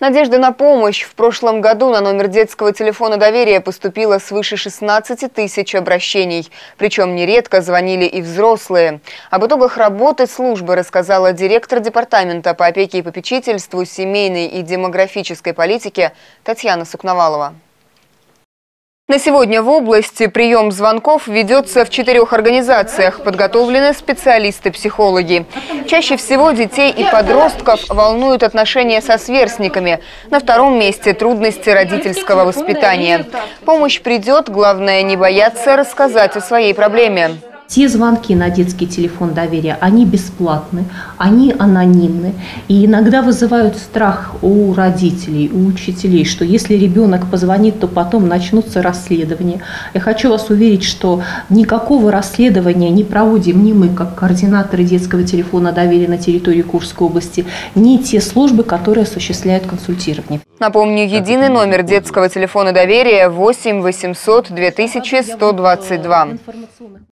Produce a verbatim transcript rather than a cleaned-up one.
Надежда на помощь. В прошлом году на номер детского телефона доверия поступило свыше шестнадцати тысяч обращений. Причем нередко звонили и взрослые. Об итогах работы службы рассказала директор департамента по опеке и попечительству, семейной и демографической политике Татьяна Сукновалова. На сегодня в области прием звонков ведется в четырех организациях. Подготовлены специалисты-психологи. Чаще всего детей и подростков волнуют отношения со сверстниками. На втором месте трудности родительского воспитания. Помощь придет, главное не бояться рассказать о своей проблеме. Те звонки на детский телефон доверия, они бесплатны, они анонимны и иногда вызывают страх у родителей, у учителей, что если ребенок позвонит, то потом начнутся расследования. Я хочу вас уверить, что никакого расследования не проводим ни мы, как координаторы детского телефона доверия на территории Курской области, ни те службы, которые осуществляют консультирование. Напомню, единый номер детского телефона доверия восемь восемьсот две тысячи сто двадцать два.